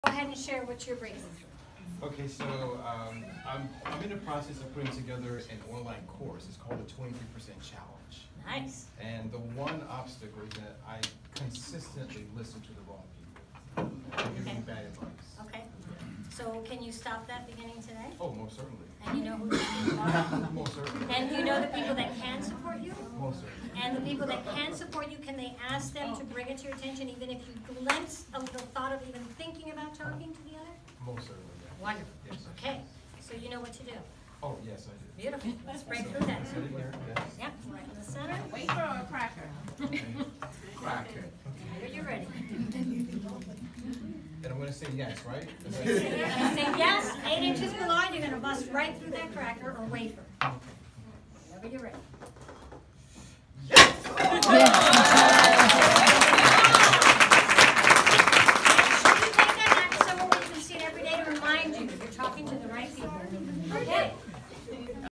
Go ahead and share what you're bringing. Okay, so I'm in the process of putting together an online course. It's called the 23% Challenge. Nice. And the one obstacle is that I consistently listen to the wrong people. They give me bad advice. Okay. So can you stop that beginning today? Oh, most certainly. And you know who those people are? Most certainly. And you know the people that can support you? Most certainly. And the people that can support you, can they ask them to bring it to your attention even if you glimpse of the thought of even thinking about talking to the other? Most certainly, yeah. Wonderful. Yes. Okay. So you know what to do. Oh, yes, I do. Beautiful. Let's break through that. Set it here, yes. Yep, right in the center. Wafer or cracker? Cracker. Here you're ready. And I'm going to say yes, right? You're gonna say yes, 8 inches below, and you're gonna bust right through that cracker or wafer. Whenever you're ready. Should you take that back somewhere where you can see it every day to remind you you're talking to the right people? Okay.